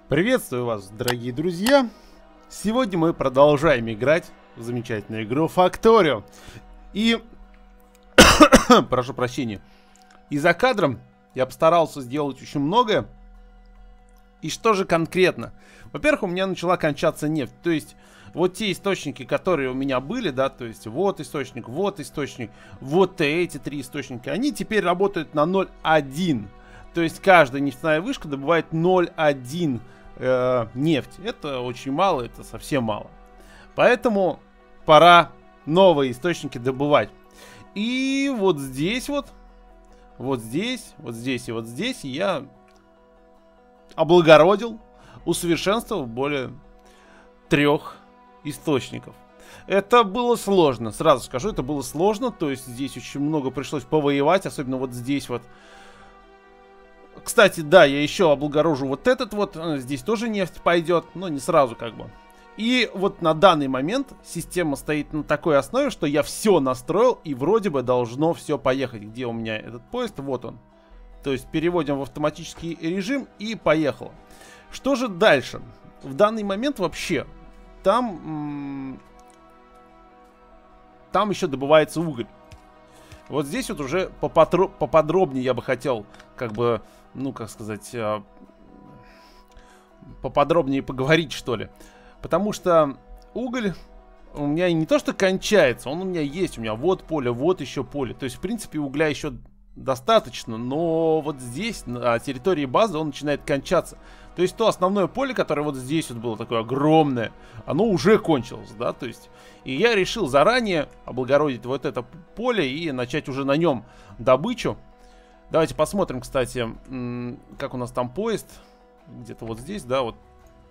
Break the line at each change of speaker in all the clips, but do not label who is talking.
Приветствую вас, дорогие друзья! Сегодня мы продолжаем играть в замечательную игру Factorio. И, прошу прощения, и за кадром я постарался сделать очень многое. И что же конкретно? Во-первых, у меня начала кончаться нефть. То есть, вот те источники, которые у меня были, да, то есть, вот источник, вот эти три источника, они теперь работают на 0,1. То есть, каждая нефтяная вышка добывает 0,1 нефть. Это очень мало, это совсем мало. Поэтому пора новые источники добывать. И вот здесь вот здесь и вот здесь я облагородил, усовершенствовал более 3 источников. Это было сложно, сразу скажу, это было сложно. То есть здесь очень много пришлось повоевать, особенно вот здесь вот. Кстати, да, я еще облагорожу вот этот вот. Здесь тоже нефть пойдет, но не сразу как бы. И вот на данный момент система стоит на такой основе, что я все настроил и вроде бы должно все поехать. Где у меня этот поезд? Вот он. То есть переводим в автоматический режим и поехало. Что же дальше? В данный момент вообще там еще добывается уголь. Вот здесь вот уже поподробнее я бы хотел, как бы, ну, как сказать, поподробнее поговорить, что ли. Потому что уголь у меня не то что кончается, он у меня есть. У меня вот поле, вот еще поле. То есть, в принципе, угля еще достаточно. Но вот здесь, на территории базы, он начинает кончаться. То есть, то основное поле, которое вот здесь вот было такое огромное, оно уже кончилось, да, то есть. И я решил заранее облагородить вот это поле и начать уже на нем добычу. Давайте посмотрим, кстати, как у нас там поезд. Где-то вот здесь, да, вот.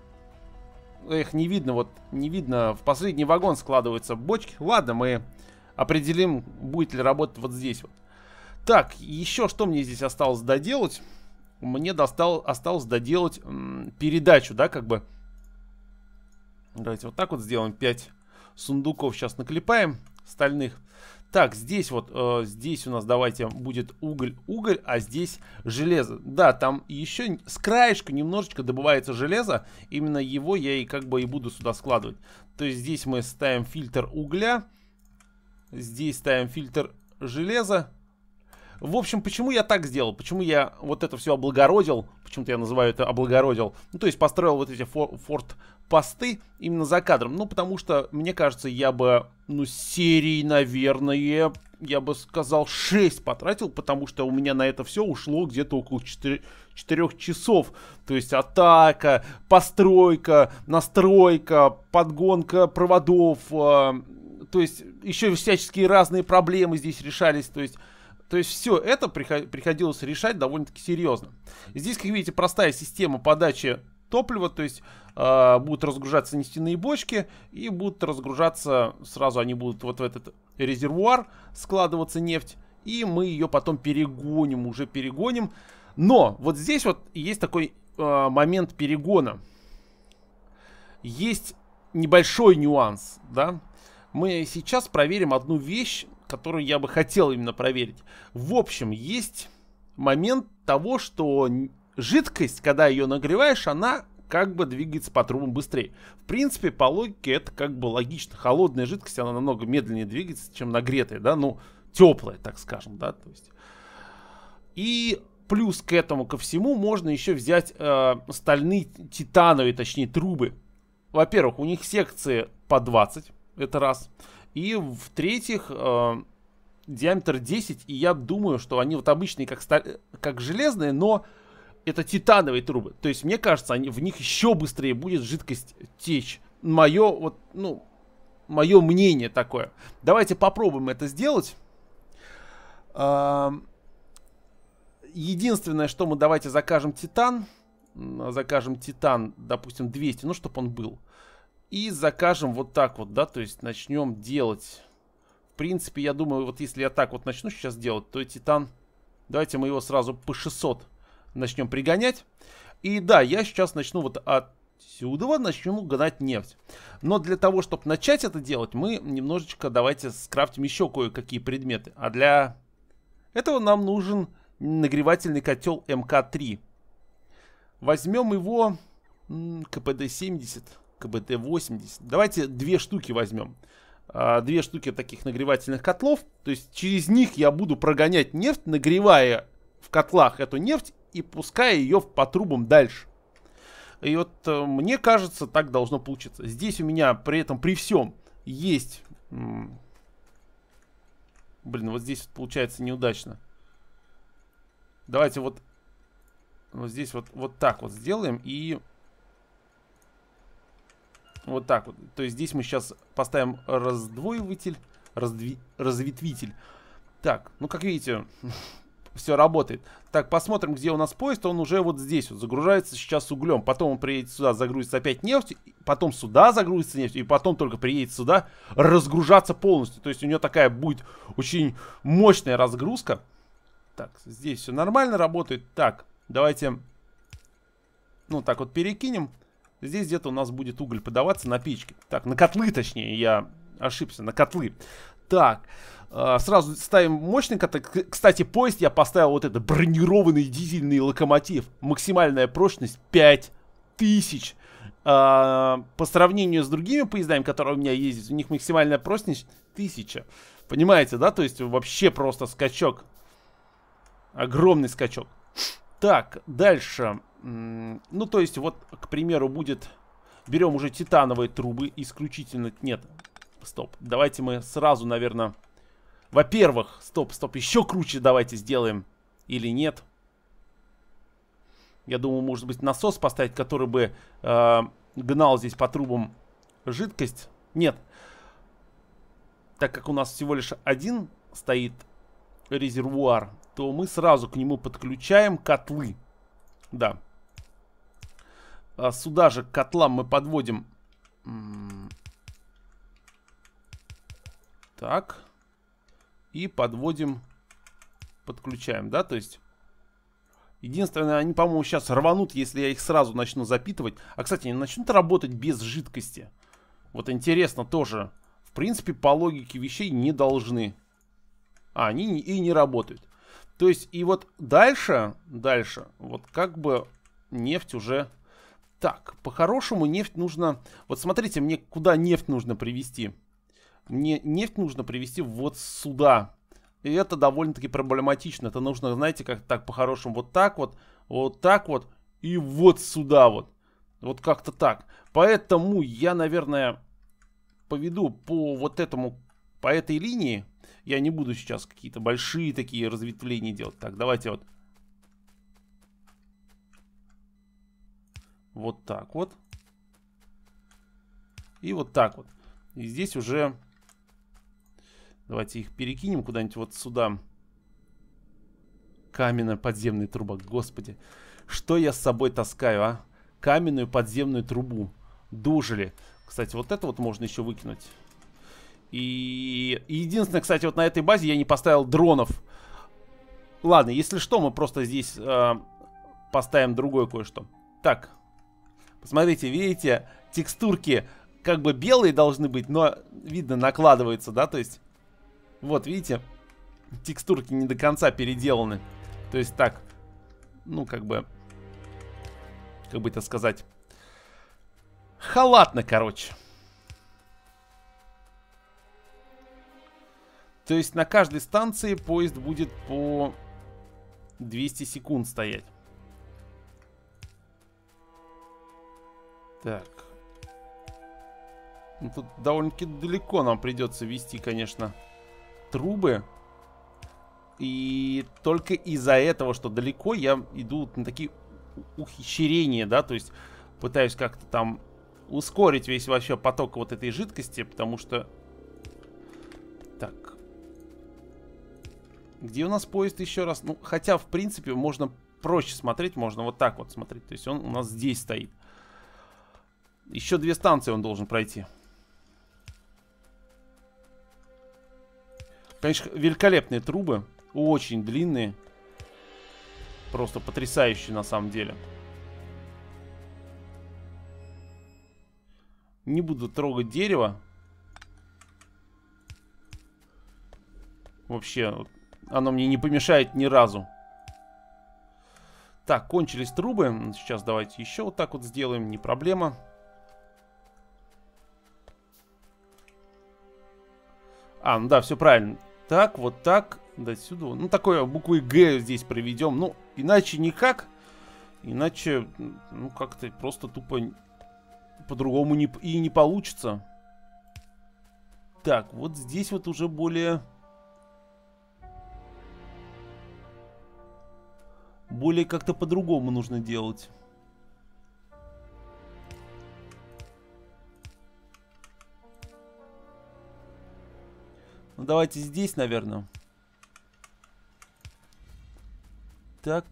Их не видно, вот, не видно. В последний вагон складываются бочки. Ладно, мы определим, будет ли работать вот здесь вот. Так, еще что мне здесь осталось доделать? Мне осталось доделать передачу, да, как бы. Давайте вот так вот сделаем. 5 сундуков сейчас наклепаем стальных. Так, здесь вот, здесь у нас, давайте, будет уголь, а здесь железо. Да, там еще с краешка немножечко добывается железо. Именно его я и как бы и буду сюда складывать. То есть здесь мы ставим фильтр угля. Здесь ставим фильтр железа. В общем, почему я так сделал? Почему я вот это все облагородил? Почему-то я называю это облагородил. Ну, то есть построил вот эти форт-посты именно за кадром. Ну, потому что, мне кажется, я бы, ну, серий, наверное, я бы сказал, 6 потратил. Потому что у меня на это все ушло где-то около 4 часов. То есть атака, постройка, настройка, подгонка проводов. То есть еще всяческие разные проблемы здесь решались. То есть все это приходилось решать довольно-таки серьезно. Здесь, как видите, простая система подачи топлива. То есть будут разгружаться нефтяные бочки и будут разгружаться, сразу они будут вот в этот резервуар складываться нефть. И мы ее потом перегоним. Но вот здесь вот есть такой момент перегона. Есть небольшой нюанс, да. Мы сейчас проверим одну вещь, которую я бы хотел именно проверить. В общем, есть момент того, что жидкость, когда ее нагреваешь, она как бы двигается по трубам быстрее. В принципе, по логике это как бы логично. Холодная жидкость, она намного медленнее двигается, чем нагретая, да, ну, теплая, так скажем, да, то есть. И плюс к этому, ко всему, можно еще взять стальные, титановые, точнее, трубы. Во-первых, у них секции по 20, это раз. И в-третьих, диаметр 10, и я думаю, что они вот обычные, как железные, но это титановые трубы. То есть, мне кажется, в них еще быстрее будет жидкость течь. Мое мнение такое. Давайте попробуем это сделать. Единственное, что мы давайте закажем титан. Закажем титан, допустим, 200, ну, чтобы он был. И закажем вот так вот, да, то есть начнем делать. В принципе, я думаю, вот если я так вот начну сейчас делать, то титан, давайте мы его сразу по 600 начнем пригонять. И да, я сейчас начну вот отсюда начну гнать нефть. Но для того, чтобы начать это делать, мы немножечко давайте скрафтим еще кое-какие предметы. А для этого нам нужен нагревательный котел МК-3. Возьмем его КПД 70, КПД 80. Давайте 2 штуки возьмем. 2 штуки таких нагревательных котлов. То есть через них я буду прогонять нефть, нагревая в котлах эту нефть и пуская ее по трубам дальше. И вот мне кажется, так должно получиться. Здесь у меня при этом, при всем, есть... Блин, вот здесь получается неудачно. Давайте вот здесь вот так вот сделаем и... Вот так вот. То есть здесь мы сейчас поставим раздвоиватель, разветвитель. Так, ну как видите, все работает. Так, посмотрим, где у нас поезд. Он уже вот здесь вот загружается сейчас углем. Потом он приедет сюда, загрузится опять нефть. Потом сюда загрузится нефть. И потом только приедет сюда разгружаться полностью. То есть у него такая будет очень мощная разгрузка. Так, здесь все нормально работает. Так, давайте, ну так вот перекинем. Здесь где-то у нас будет уголь подаваться на печке. Так, на котлы точнее, я ошибся, на котлы. Так, сразу ставим мощный котел. Кстати, поезд я поставил вот это бронированный дизельный локомотив. Максимальная прочность 5000. По сравнению с другими поездами, которые у меня ездят, у них максимальная прочность 1000. Понимаете, да? То есть вообще просто скачок. Огромный скачок. Так, дальше. Ну, то есть, вот, к примеру, будет... Берем уже титановые трубы исключительно... Нет, стоп. Давайте мы сразу, наверное... Во-первых, стоп, еще круче давайте сделаем. Или нет? Я думаю, может быть, насос поставить, который бы гнал здесь по трубам жидкость. Нет. Так как у нас всего лишь один стоит резервуар, то мы сразу к нему подключаем котлы. Да. Сюда же к котлам мы подводим... Так. И подводим... Подключаем, да, то есть... Единственное, они, по-моему, сейчас рванут, если я их сразу начну запитывать. А, кстати, они начнут работать без жидкости. Вот интересно тоже. В принципе, по логике вещей не должны. А, они и не работают. То есть, и вот дальше, вот как бы нефть уже... Так, по-хорошему нефть нужно... Вот смотрите, мне куда нефть нужно привезти? Мне нефть нужно привезти вот сюда. И это довольно-таки проблематично. Это нужно, знаете, как так по-хорошему вот так вот и вот сюда вот. Вот как-то так. Поэтому я, наверное, поведу по вот этому, по этой линии. Я не буду сейчас какие-то большие такие разветвления делать. Так, давайте вот. Вот так вот. И вот так вот. И здесь уже... Давайте их перекинем куда-нибудь вот сюда. Каменная подземная труба. Господи. Что я с собой таскаю, а? Каменную подземную трубу. Дожили. Кстати, вот это вот можно еще выкинуть. И единственное, кстати, вот на этой базе я не поставил дронов. Ладно, если что, мы просто здесь поставим другое кое-что. Так. Посмотрите, видите, текстурки как бы белые должны быть, но видно, накладываются, да, то есть... Вот, видите, текстурки не до конца переделаны. То есть так, ну, как бы это сказать, халатно, короче. То есть на каждой станции поезд будет по 200 секунд стоять. Так. Ну, тут довольно-таки далеко нам придется вести, конечно, трубы. И только из-за этого, что далеко, я иду на такие ухищрения, да, то есть пытаюсь как-то там ускорить весь вообще поток вот этой жидкости, потому что... Так. Где у нас поезд еще раз? Ну, хотя, в принципе, можно проще смотреть, можно вот так вот смотреть. То есть он у нас здесь стоит. Еще 2 станции он должен пройти. Конечно, великолепные трубы. Очень длинные. Просто потрясающие на самом деле. Не буду трогать дерево. Вообще, оно мне не помешает ни разу. Так, кончились трубы. Сейчас давайте еще вот так вот сделаем, не проблема. А, ну да, все правильно. Так, вот так, до сюда. Ну, такое буквой Г здесь проведем. Ну, иначе никак. Иначе, ну, как-то просто тупо по-другому и не получится. Так, вот здесь вот уже более как-то по-другому нужно делать. Ну, давайте здесь, наверное. Так.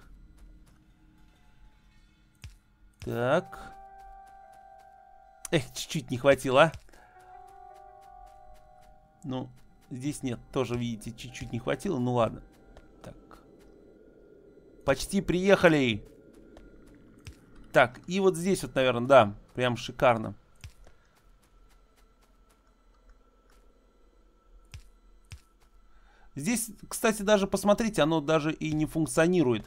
Так. Эх, чуть-чуть не хватило, а? Ну, здесь нет, тоже, видите, чуть-чуть не хватило, ну ладно. Так. Почти приехали. Так, и вот здесь вот, наверное, да, прям шикарно. Здесь, кстати, даже посмотрите, оно даже и не функционирует.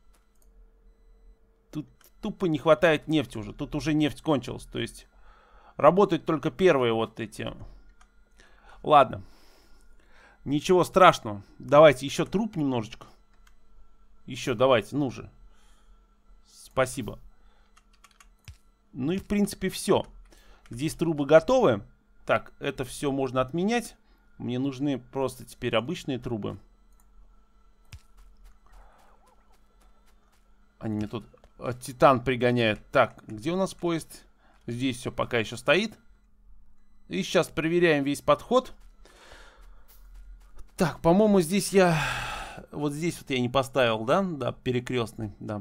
Тут тупо не хватает нефти уже. Тут уже нефть кончилась. То есть работают только первые вот эти. Ладно. Ничего страшного. Давайте еще труб немножечко. Еще давайте, ну же. Спасибо. Ну и в принципе все. Здесь трубы готовы. Так, это все можно отменять. Мне нужны просто теперь обычные трубы. Они мне тут титан пригоняют. Так, где у нас поезд? Здесь все пока еще стоит. И сейчас проверяем весь подход. Так, по-моему, здесь я... Вот здесь вот я не поставил, да? Да, перекрестный, да.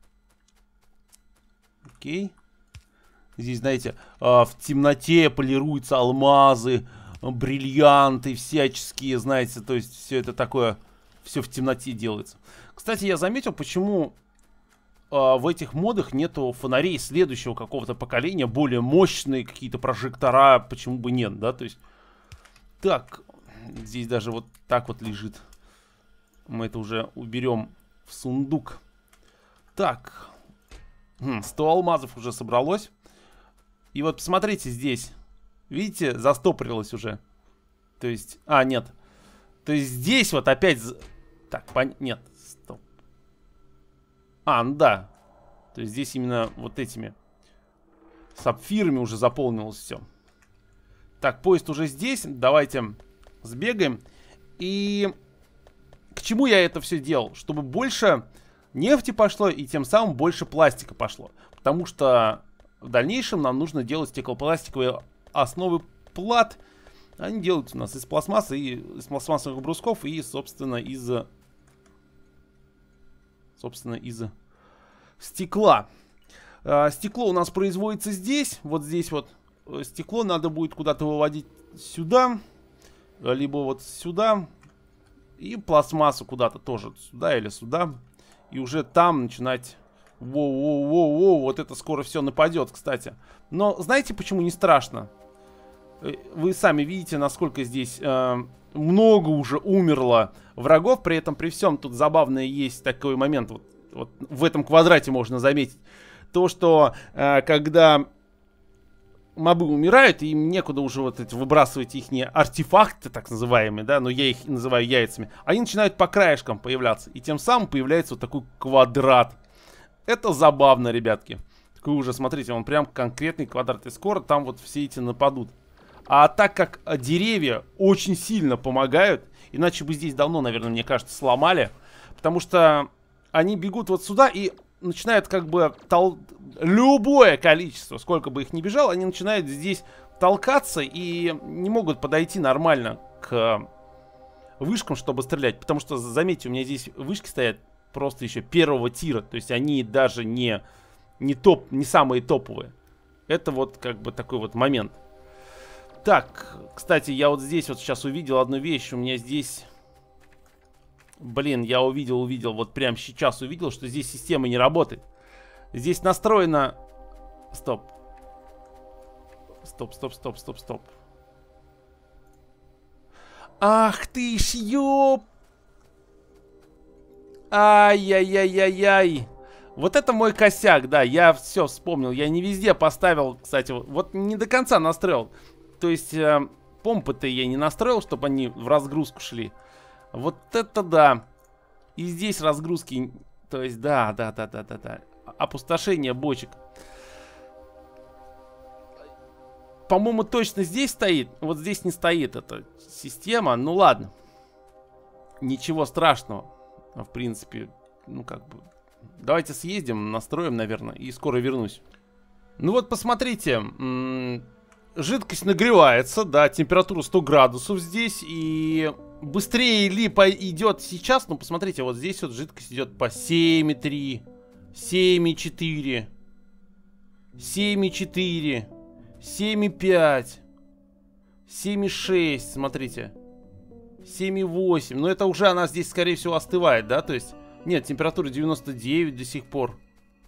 Окей. Здесь, знаете, в темноте полируются алмазы, бриллианты всяческие, знаете, то есть все это такое, все в темноте делается. Кстати, я заметил, почему в этих модах нету фонарей следующего какого-то поколения, более мощные какие-то прожектора, почему бы нет, да, то есть... Так, здесь даже вот так вот лежит. Мы это уже уберем в сундук. Так, 100 алмазов уже собралось. И вот посмотрите здесь. Видите, застопорилось уже. То есть... А, нет. То есть здесь вот опять... Так, нет, стоп. А, ну да. То есть здесь именно вот этими сапфирами уже заполнилось все. Так, поезд уже здесь. Давайте сбегаем. И к чему я это все делал? Чтобы больше нефти пошло и тем самым больше пластика пошло. Потому что в дальнейшем нам нужно делать стеклопластиковые основы плат. Они делаются у нас из пластмассы, и из пластмассовых брусков, и, собственно, из стекла. Стекло у нас производится здесь. Вот здесь вот стекло надо будет куда-то выводить сюда. Либо вот сюда. И пластмассу куда-то тоже сюда или сюда. И уже там начинать... Воу-воу-воу-воу. Вот это скоро все нападет, кстати. Но знаете, почему не страшно? Вы сами видите, насколько здесь много уже умерло врагов. При этом, при всем, тут забавно есть такой момент. Вот в этом квадрате можно заметить. То, что когда мобы умирают, им некуда уже вот эти выбрасывать их артефакты, так называемые, да, но я их называю яйцами. Они начинают по краешкам появляться. И тем самым появляется вот такой квадрат. Это забавно, ребятки. Такой уже, смотрите, он прям конкретный квадрат. И скоро там вот все эти нападут. А так как деревья очень сильно помогают, иначе бы здесь давно, наверное, мне кажется, сломали. Потому что они бегут вот сюда и начинают как бы любое количество, сколько бы их ни бежало, они начинают здесь толкаться и не могут подойти нормально к вышкам, чтобы стрелять. Потому что, заметьте, у меня здесь вышки стоят просто еще первого тира. То есть они даже не самые топовые. Это вот как бы такой вот момент. Так, кстати, я вот здесь вот сейчас увидел одну вещь. У меня здесь... Блин, я увидел, вот прям сейчас увидел, что здесь система не работает. Здесь настроено... Стоп. Стоп. Ах ты ж ёп! Ай-яй-яй-яй-яй! Вот это мой косяк, да, я все вспомнил. Я не везде поставил, кстати, вот не до конца настроил. То есть помпы-то я не настроил, чтобы они в разгрузку шли. Вот это да. И здесь разгрузки, то есть да. Опустошение бочек. По-моему, точно здесь стоит. Вот здесь не стоит эта система. Ну ладно. Ничего страшного. В принципе, ну как бы... Давайте съездим, настроим, наверное, и скоро вернусь. Ну вот, посмотрите. Жидкость нагревается, да, температура 100 градусов здесь. И быстрее ли идет сейчас? Ну, посмотрите, вот здесь вот жидкость идет по 7,3, 7,4, 7,4, 7,5, 7,6, смотрите. 7,8. Но это уже она здесь, скорее всего, остывает, да? То есть... Нет, температура 99 до сих пор.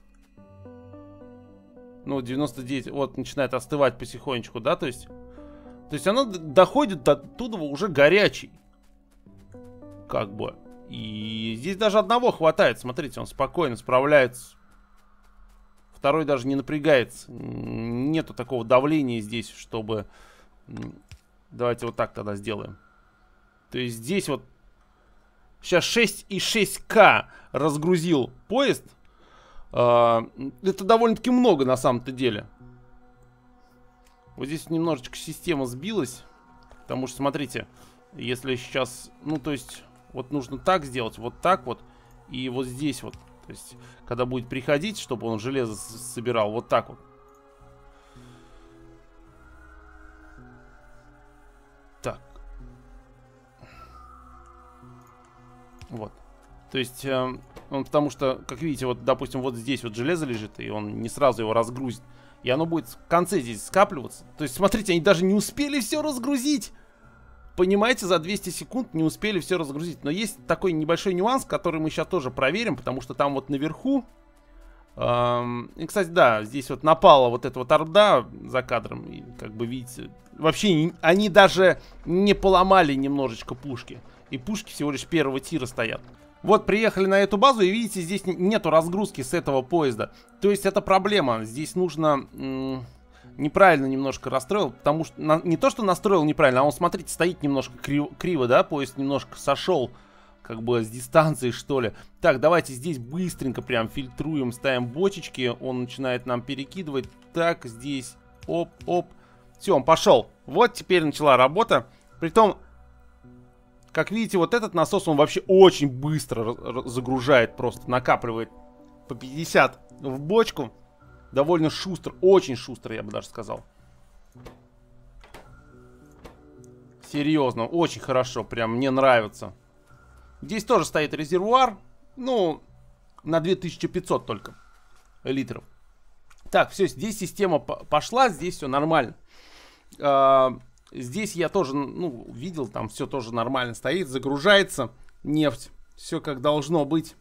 Ну, 99, вот, начинает остывать потихонечку, да, то есть оно доходит до туда уже горячий. Как бы. И здесь даже одного хватает, смотрите, он спокойно справляется. Второй даже не напрягается. Нету такого давления здесь, чтобы... Давайте вот так тогда сделаем. То есть здесь вот... Сейчас 6,6К разгрузил поезд. Это довольно-таки много на самом-то деле. Вот здесь немножечко система сбилась. Потому что, смотрите, если сейчас... Ну, то есть, вот нужно так сделать, вот так вот. И вот здесь вот. То есть, когда будет приходить, чтобы он железо собирал, вот так вот. Так. Вот. То есть, он, потому что, как видите, вот, допустим, вот здесь вот железо лежит, и он не сразу его разгрузит. И оно будет в конце здесь скапливаться. То есть, смотрите, они даже не успели все разгрузить. Понимаете, за 200 секунд не успели все разгрузить. Но есть такой небольшой нюанс, который мы сейчас тоже проверим, потому что там вот наверху... И, кстати, да, здесь вот напала вот эта вот орда за кадром. И, как бы, видите, вообще они даже не поломали немножечко пушки. И пушки всего лишь первого тира стоят. Вот, приехали на эту базу, и видите, здесь нету разгрузки с этого поезда. То есть это проблема. Здесь нужно... неправильно немножко расстроил, потому что... не то, что настроил неправильно, а он, смотрите, стоит немножко криво, да? Поезд немножко сошел, как бы, с дистанции, что ли. Так, давайте здесь быстренько прям фильтруем, ставим бочечки. Он начинает нам перекидывать. Так, здесь... Оп, оп. Все, он пошел. Вот теперь начала работа. Притом... Как видите, вот этот насос, он вообще очень быстро загружает, просто накапливает по 50 в бочку. Довольно шустро, очень шустро, я бы даже сказал. Серьезно, очень хорошо, прям мне нравится. Здесь тоже стоит резервуар, ну, на 2500 только литров. Так, все, здесь система пошла, здесь все нормально. Здесь я тоже, ну, видел, там все тоже нормально стоит, загружается нефть, все как должно быть.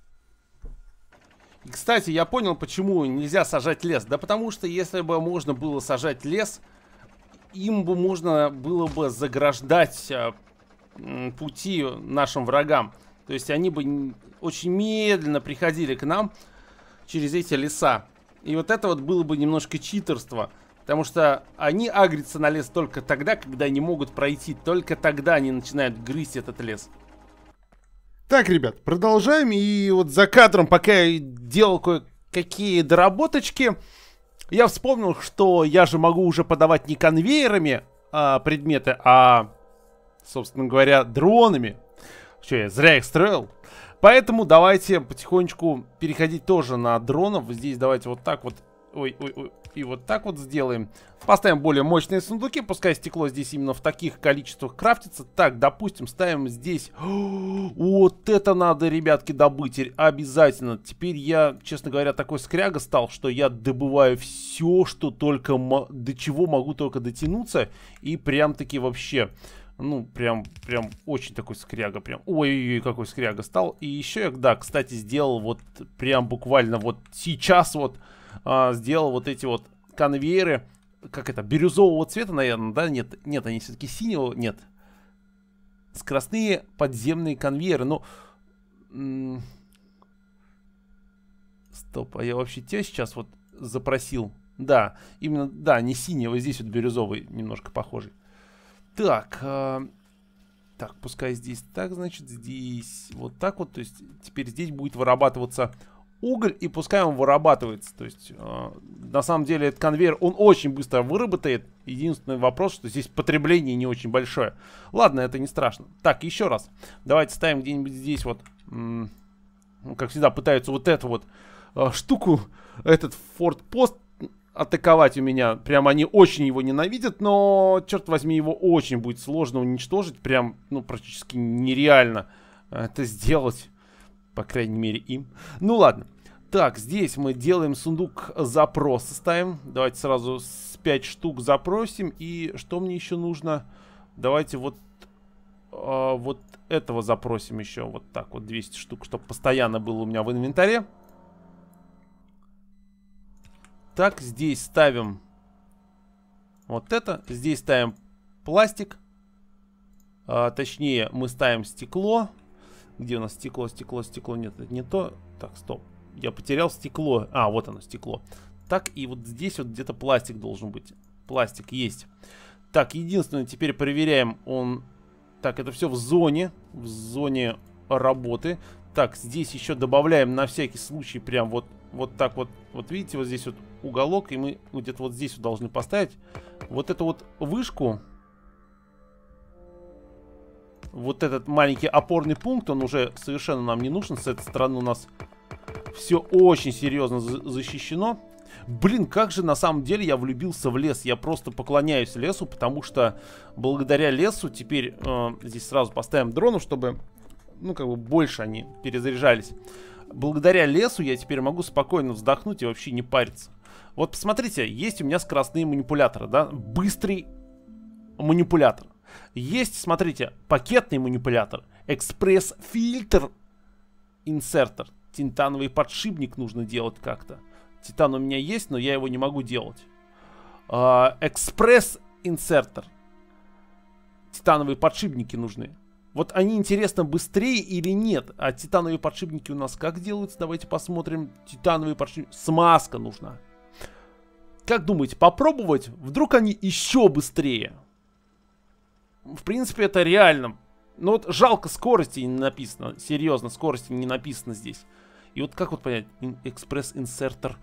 И, кстати, я понял, почему нельзя сажать лес. Да потому что, если бы можно было сажать лес, им бы можно было бы заграждать пути нашим врагам. То есть они бы очень медленно приходили к нам через эти леса. И вот это вот было бы немножко читерство. Потому что они агрятся на лес только тогда, когда не могут пройти. Только тогда они начинают грызть этот лес. Так, ребят, продолжаем. И вот за кадром, пока я делал кое-какие доработочки, я вспомнил, что я же могу уже подавать не конвейерами предметы, а, собственно говоря, дронами. Что, я зря их строил? Поэтому давайте потихонечку переходить тоже на дронов. Здесь давайте вот так вот. Ой-ой-ой. И вот так вот сделаем. Поставим более мощные сундуки. Пускай стекло здесь именно в таких количествах крафтится. Так, допустим, ставим здесь. Вот это надо, ребятки, добыть. Обязательно. Теперь я, честно говоря, такой скряга стал, что я добываю все, что только... До чего могу только дотянуться. И прям-таки вообще... Ну, прям очень такой скряга. Прям, ой-ой-ой, какой скряга стал. И еще я, да, кстати, сделал вот прям буквально вот сейчас вот... сделал вот эти вот конвейеры, как это, бирюзового цвета, наверное, да? Нет, они все-таки синего, нет. Скоростные подземные конвейеры, но... стоп, а я вообще тебя сейчас вот запросил. Да, именно, да, не синий, а вот здесь вот бирюзовый, немножко похожий. Так, так, пускай здесь так, значит, здесь вот так вот. То есть теперь здесь будет вырабатываться уголь, и пускай он вырабатывается. То есть на самом деле этот конвейер, он очень быстро выработает. Единственный вопрос, что здесь потребление не очень большое. Ладно, это не страшно. Так, еще раз. Давайте ставим где-нибудь здесь вот, как всегда, пытаются вот эту вот штуку, этот форт-пост атаковать у меня. Прям они очень его ненавидят, но, черт возьми, его очень будет сложно уничтожить. Прям, ну, практически нереально это сделать. По крайней мере, им. Ну, ладно. Так, здесь мы делаем сундук запроса, ставим. Давайте сразу с 5 штук запросим. И что мне еще нужно? Давайте вот этого запросим еще. Вот так вот, 200 штук, чтобы постоянно было у меня в инвентаре. Так, здесь ставим вот это. Здесь ставим пластик. Точнее, мы ставим стекло. Где у нас стекло? Нет, это не то. Так, стоп. Я потерял стекло. А, вот оно, стекло. Так, и вот здесь вот где-то пластик должен быть. Пластик есть. Так, единственное, теперь проверяем. Он... Так, это все в зоне работы. Так, здесь еще добавляем на всякий случай прям вот так вот. Вот видите, вот здесь вот уголок, и мы где-то вот здесь вот должны поставить вот эту вот вышку. Вот этот маленький опорный пункт, он уже совершенно нам не нужен. С этой стороны у нас все очень серьезно защищено. Блин, как же на самом деле я влюбился в лес. Я просто поклоняюсь лесу, потому что благодаря лесу теперь здесь сразу поставим дронов, чтобы, ну, как бы больше они перезаряжались. Благодаря лесу я теперь могу спокойно вздохнуть и вообще не париться. Вот посмотрите, есть у меня скоростные манипуляторы, да, быстрый манипулятор. Есть, смотрите, пакетный манипулятор, экспресс-фильтр, инсертор, титановый подшипник нужно делать как-то. Титан у меня есть, но я его не могу делать. Экспресс-инсертор, титановые подшипники нужны. Вот они, интересно, быстрее или нет? А титановые подшипники у нас как делаются? Давайте посмотрим. Титановые подшипники. Смазка нужна. Как думаете, попробовать? Вдруг они еще быстрее? В принципе, это реально. Но вот жалко, скорости не написано. Серьезно, скорости не написано здесь. И вот как вот понять? Экспресс-инсертор.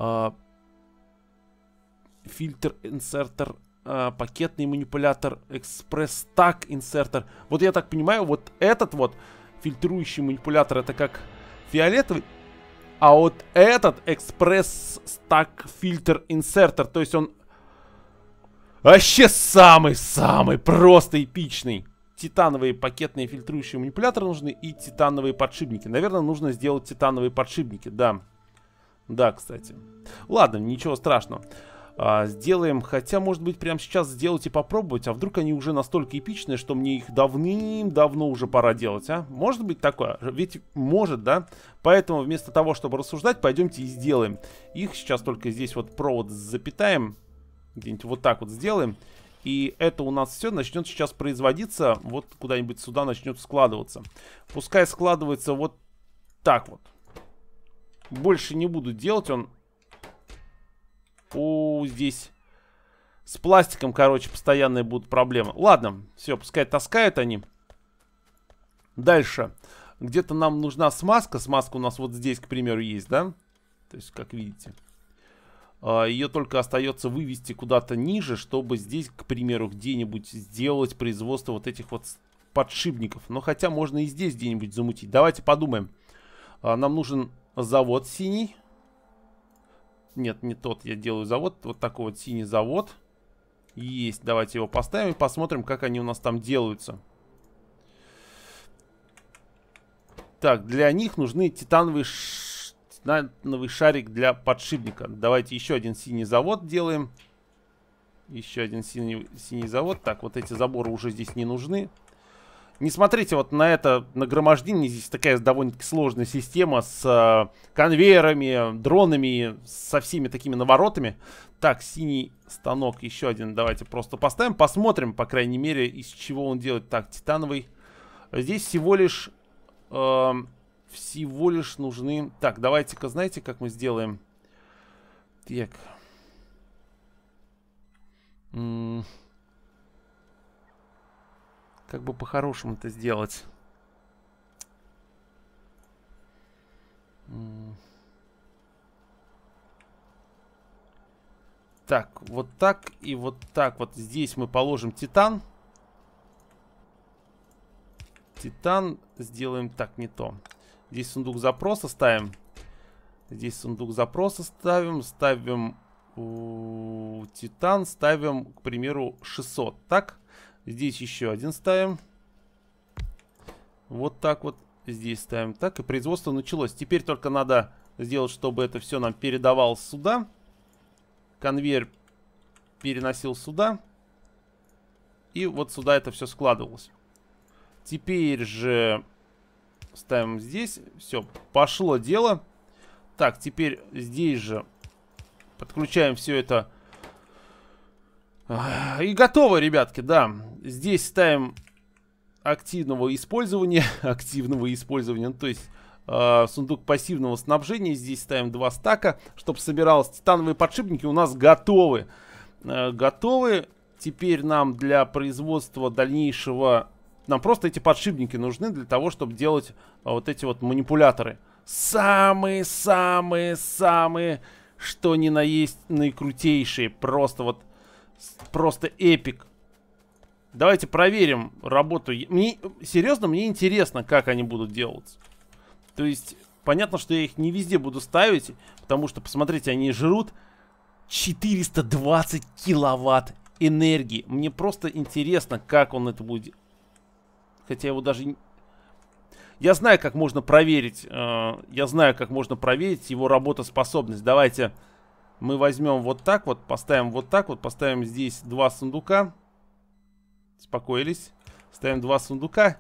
Фильтр-инсертор. Пакетный манипулятор, экспресс-стак инсертор. Вот я так понимаю, вот этот вот фильтрующий манипулятор, это как фиолетовый, а вот этот экспресс-стак фильтр инсертор, то есть он вообще самый-самый просто эпичный. Титановые пакетные фильтрующие манипуляторы нужны и титановые подшипники. Наверное, нужно сделать титановые подшипники, да. Да, кстати. Ладно, ничего страшного. Сделаем, хотя, может быть, прямо сейчас сделать и попробовать. А вдруг они уже настолько эпичные, что мне их давным-давно уже пора делать, а? Может быть такое? Ведь может, да? Поэтому вместо того, чтобы рассуждать, пойдемте и сделаем. Их сейчас только здесь вот провод запитаем. Где-нибудь вот так вот сделаем. И это у нас все начнет сейчас производиться. Вот куда-нибудь сюда начнет складываться. Пускай складывается вот так вот. Больше не буду делать, он... О, здесь с пластиком, короче, постоянные будут проблемы. Ладно, все, пускай таскают они. Дальше. Где-то нам нужна смазка. Смазка у нас вот здесь, к примеру, есть, да? То есть, как видите. Ее только остается вывести куда-то ниже, чтобы здесь, к примеру, где-нибудь сделать производство вот этих вот подшипников. Но хотя можно и здесь где-нибудь замутить. Давайте подумаем. Нам нужен завод синий. Нет, не тот, я делаю завод. Вот такой вот синий завод. Есть, давайте его поставим и посмотрим, как они у нас там делаются. Так, для них нужны титановый шарик для подшипника. Давайте еще один синий завод делаем. Еще один синий завод. Так, вот эти заборы уже здесь не нужны. Не смотрите вот на это нагромождение. Здесь такая довольно-таки сложная система с конвейерами, дронами, со всеми такими наворотами. Так, синий станок еще один давайте просто поставим. Посмотрим, по крайней мере, из чего он делает. Так, титановый. Здесь всего лишь всего лишь нужны... Так, давайте-ка, знаете, как мы сделаем? Так. Как бы по-хорошему это сделать? Так, вот так и вот так. Вот здесь мы положим титан. Титан сделаем так, не то. Здесь сундук запроса ставим. Здесь сундук запроса ставим. Ставим титан. Ставим, к примеру, 600. Так. Здесь еще один ставим. Вот так вот. Здесь ставим так. И производство началось. Теперь только надо сделать, чтобы это все нам передавалось сюда. Конвейер переносил сюда. И вот сюда это все складывалось. Теперь же ставим здесь. Все, пошло дело. Так, теперь здесь же подключаем все это. И готово, ребятки, да. Здесь ставим активного использования. Ну, то есть сундук пассивного снабжения. Здесь ставим 2 стака, чтобы собиралось. Титановые подшипники у нас готовы. Готовы. Теперь нам для производства дальнейшего... Нам просто эти подшипники нужны для того, чтобы делать вот эти вот манипуляторы. Самые-самые-самые, что ни на есть, наикрутейшие. Просто вот, просто эпик. Давайте проверим работу. Серьезно, мне интересно, как они будут делаться. То есть, понятно, что я их не везде буду ставить, потому что, посмотрите, они жрут 420 киловатт энергии. Мне просто интересно, как он это будет. Хотя его даже... Я знаю, как можно проверить. Я знаю, как можно проверить его работоспособность. Давайте мы возьмем вот так вот, поставим вот так вот, поставим здесь 2 сундука. Успокоились. Ставим 2 сундука.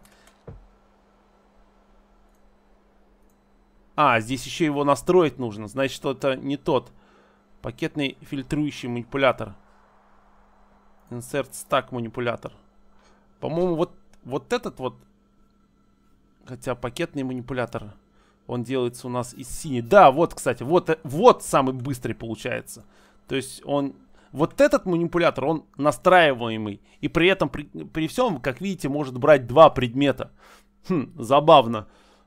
Здесь еще его настроить нужно. Значит, что это не тот. Пакетный фильтрующий манипулятор. Insert stack манипулятор. По-моему, вот этот вот. Хотя пакетный манипулятор, он делается у нас из синей. Да, вот, кстати, вот самый быстрый получается. То есть он... Вот этот манипулятор, он настраиваемый. И при этом, при всем, как видите, может брать 2 предмета. Забавно.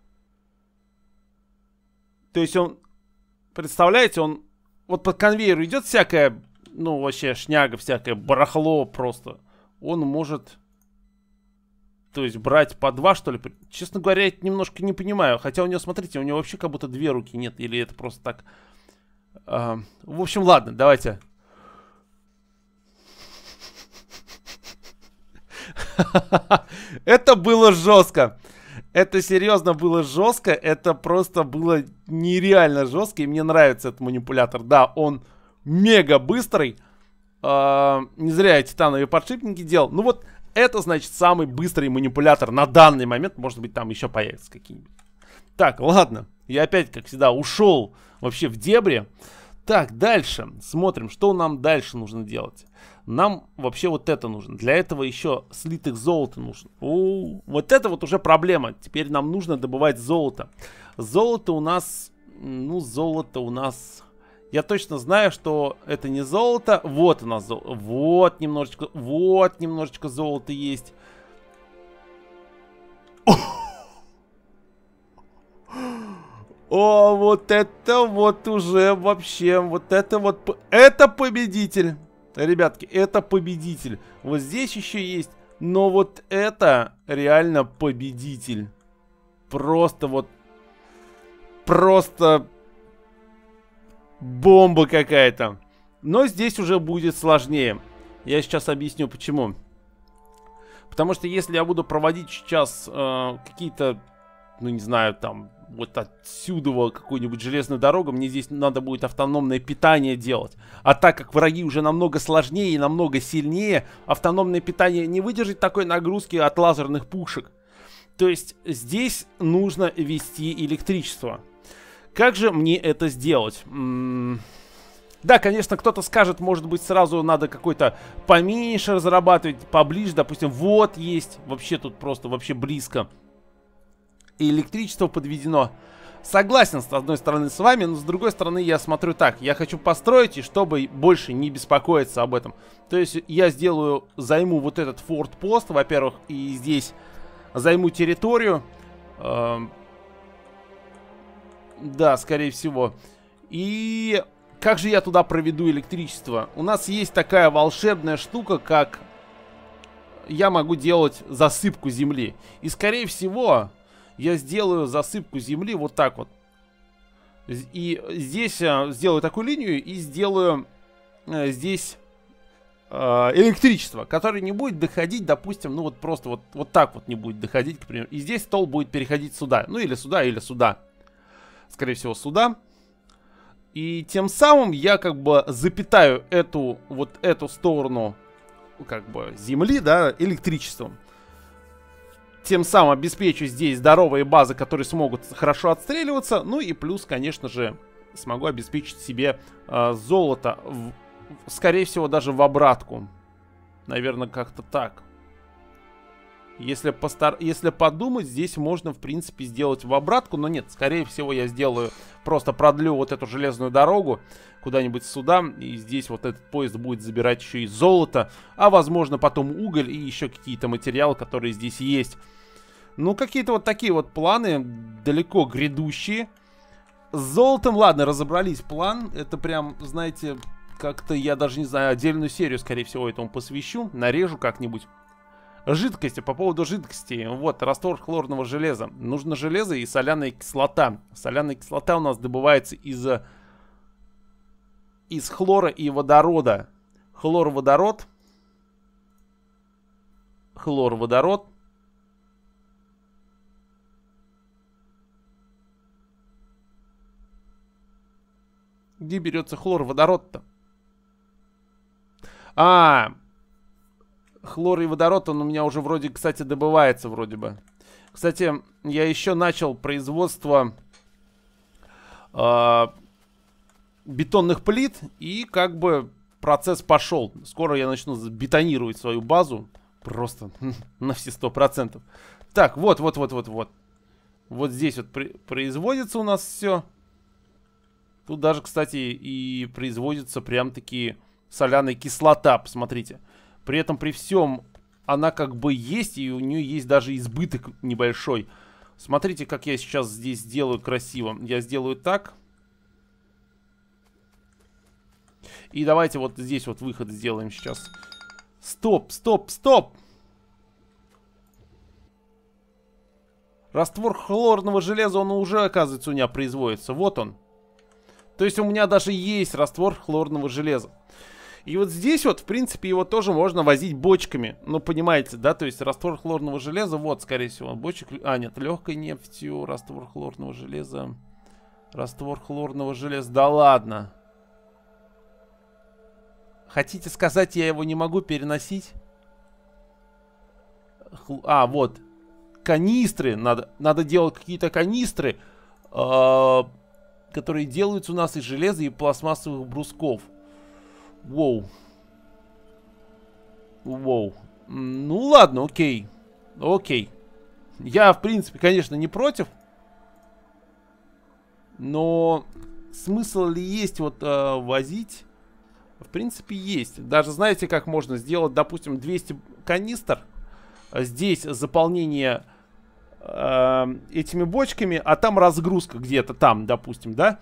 То есть он... Представляете, он... Вот по конвейеру идет всякая... Ну, вообще шняга, всякое барахло просто. Он может... То есть брать по 2, что ли? Честно говоря, я это немножко не понимаю. Хотя у него, смотрите, у него вообще как будто 2 руки нет. Или это просто так... В общем, ладно, давайте... Это было жестко. Это серьезно было жестко. Это просто было нереально жестко. И мне нравится этот манипулятор. Да, он мега быстрый. Не зря я титановые подшипники делал. Ну вот, это значит самый быстрый манипулятор на данный момент. Может быть, там еще появятся какие-нибудь. Так, ладно. Я опять, как всегда, ушел вообще в дебри. Так, дальше. Смотрим, что нам дальше нужно делать. Нам вообще вот это нужно. Для этого еще слитых золота нужно. Вот это вот уже проблема. Теперь нам нужно добывать золото. Золото у нас... Ну, золото у нас... Я точно знаю, что это не золото. Вот у нас золото. Вот немножечко золота есть. О, вот это вот уже вообще... Вот это вот... Это победитель. Ребятки, это победитель. Вот здесь еще есть. Но вот это реально победитель. Просто вот... Просто... Бомба какая-то. Но здесь уже будет сложнее. Я сейчас объясню почему. Потому что если я буду проводить сейчас какие-то... Ну не знаю, там... Вот отсюда какую-нибудь железную дорогу, мне здесь надо будет автономное питание делать. А так как враги уже намного сложнее и намного сильнее, автономное питание не выдержит такой нагрузки от лазерных пушек. То есть здесь нужно вести электричество. Как же мне это сделать? Да, конечно, кто-то скажет, может быть, сразу надо какой-то поменьше разрабатывать, поближе, допустим, вот есть, вообще тут просто, вообще близко. и электричество подведено. Согласен, с одной стороны, с вами, но с другой стороны, я смотрю так. Я хочу построить, и чтобы больше не беспокоиться об этом. То есть я займу вот этот форт-пост, во-первых, и здесь займу территорию. Да, скорее всего. И как же я туда проведу электричество? У нас есть такая волшебная штука, как я могу делать засыпку земли. И скорее всего я сделаю засыпку земли вот так вот. И здесь сделаю такую линию и сделаю здесь электричество, которое не будет доходить, допустим, ну вот просто вот так вот не будет доходить, к примеру. И здесь стол будет переходить сюда. Ну или сюда, или сюда. Скорее всего сюда. И тем самым я как бы запитаю эту сторону как бы земли, да, электричеством. Тем самым обеспечу здесь здоровые базы, которые смогут хорошо отстреливаться. Ну и плюс, конечно же, смогу обеспечить себе золото. Скорее всего, даже в обратку. Наверное, как-то так. Если подумать, здесь можно, в принципе, сделать в обратку. Но нет, скорее всего, я сделаю... Просто продлю вот эту железную дорогу куда-нибудь сюда. И здесь вот этот поезд будет забирать еще и золото. А, возможно, потом уголь и еще какие-то материалы, которые здесь есть. Ну, какие-то вот такие вот планы, далеко грядущие. С золотом, ладно, разобрались. План, это прям, знаете, как-то, я даже не знаю, отдельную серию, скорее всего, этому посвящу. Нарежу как-нибудь. Жидкости, по поводу жидкости. Вот, раствор хлорного железа. Нужно железо и соляная кислота. Соляная кислота у нас добывается из хлора и водорода. Хлор-водород. Хлор-водород. Где берется хлор-водород-то? Хлор и водород, он у меня уже вроде, кстати, добывается вроде бы. Кстати, я еще начал производство бетонных плит. И как бы процесс пошел. Скоро я начну бетонировать свою базу. Просто на все 100%. Так, вот. Вот здесь вот производится у нас все. Тут даже, кстати, и производится прям-таки соляная кислота, посмотрите. При этом, при всем, она как бы есть, и у нее есть даже избыток небольшой. Смотрите, как я сейчас здесь сделаю красиво. Я сделаю так. И давайте вот здесь вот выход сделаем сейчас. Стоп. Раствор хлорного железа, он уже, оказывается, у меня производится. Вот он. То есть у меня даже есть раствор хлорного железа. И вот здесь вот, в принципе, его тоже можно возить бочками. Ну, понимаете, да? То есть раствор хлорного железа, вот, скорее всего, бочек... нет, легкой нефтью, раствор хлорного железа. Раствор хлорного железа, да ладно. Хотите сказать, я его не могу переносить? Вот. Канистры, надо делать какие-то канистры, которые делаются у нас из железа и пластмассовых брусков. Воу. Ну ладно, окей. Я, в принципе, конечно, не против. Но смысл ли есть вот возить? В принципе, есть. Даже знаете, как можно сделать, допустим, 200 канистр. Здесь заполнение этими бочками, а там разгрузка где-то там, допустим, да?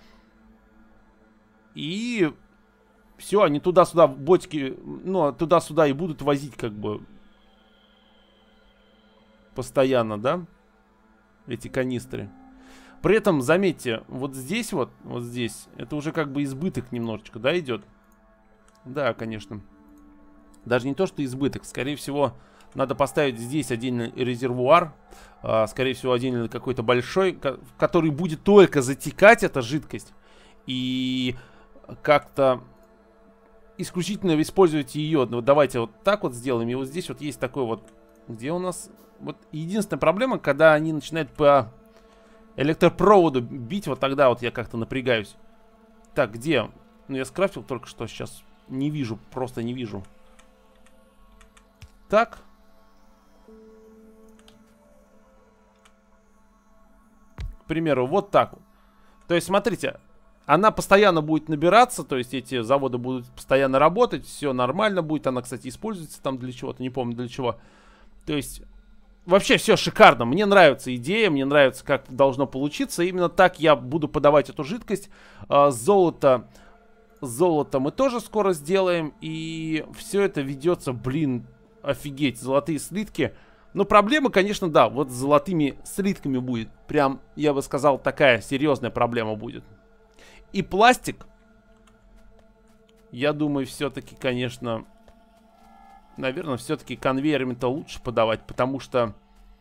И все, они туда-сюда бочки, ну, туда-сюда и будут возить как бы постоянно, да? Эти канистры. При этом, заметьте, вот здесь, это уже как бы избыток немножечко, да, идет? Да, конечно. Даже не то, что избыток, скорее всего... Надо поставить здесь отдельный резервуар. Скорее всего, отдельный какой-то большой, который будет только затекать, эта жидкость. И как-то исключительно использовать ее. Вот давайте вот так вот сделаем. И вот здесь вот есть такой вот... Где у нас... Вот единственная проблема, когда они начинают по электропроводу бить, вот тогда вот я как-то напрягаюсь. Так, где? Ну, я скрафтил только что, сейчас не вижу, просто не вижу. Так. к примеру, вот так вот. То есть, смотрите, она постоянно будет набираться, то есть эти заводы будут постоянно работать, все нормально будет. Она, кстати, используется там для чего-то, не помню для чего. То есть, вообще все шикарно. Мне нравится идея, мне нравится, как должно получиться. Именно так я буду подавать эту жидкость. Золото мы тоже скоро сделаем. И все это ведется, блин, офигеть, золотые слитки. Но проблема, конечно, да, вот с золотыми слитками будет. Прям, я бы сказал, такая серьезная проблема будет. И пластик, я думаю, все-таки, конечно, наверное, все-таки конвейерами-то лучше подавать, потому что,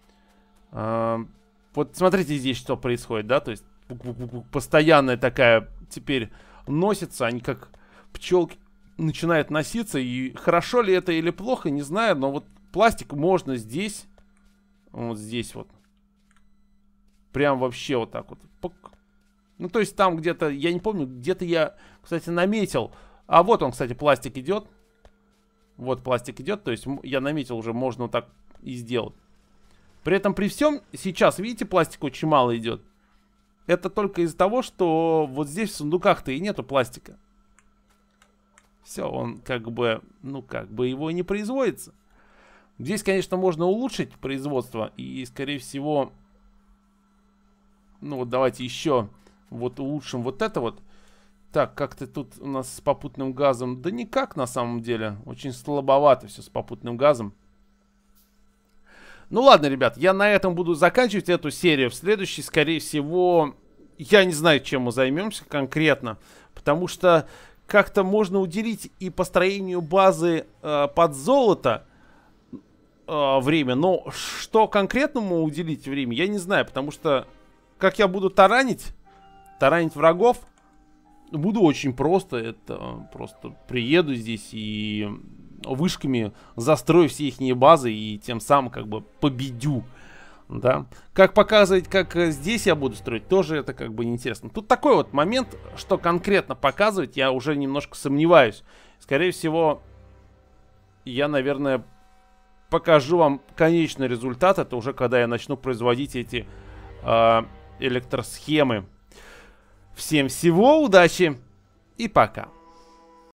вот смотрите здесь, что происходит, да, то есть постоянная такая теперь носится, они как пчелки начинают носиться, и хорошо ли это или плохо, не знаю, но вот пластик можно здесь, вот здесь вот, прям вообще вот так вот, ну, то есть там где-то, я не помню, где-то я, кстати, наметил. А вот он, кстати, пластик идет. Вот пластик идет, то есть я наметил уже, можно вот так и сделать. При этом при всем, сейчас, видите, пластика очень мало идет. Это только из-за того, что вот здесь в сундуках-то и нету пластика. Все, он как бы, ну, как бы его не производится. Здесь, конечно, можно улучшить производство. И, скорее всего, ну, вот давайте еще... Вот улучшим вот это вот. Так, как-то тут у нас с попутным газом. Да никак на самом деле. Очень слабовато все с попутным газом. Ну ладно, ребят, я на этом буду заканчивать эту серию. В следующей, скорее всего, я не знаю, чем мы займемся конкретно. Потому что как-то можно уделить и построению базы под золото время. Но что конкретному уделить время, я не знаю. Потому что как я буду таранить врагов буду очень просто. Это просто приеду здесь и вышками застрою все их базы и тем самым как бы победю. Да. Как показывать, как здесь я буду строить, тоже это как бы неинтересно. Тут такой вот момент, что конкретно показывать, я уже немножко сомневаюсь. Скорее всего, я, наверное, покажу вам конечный результат. Это уже когда я начну производить эти электросхемы. Всем всего, удачи и пока.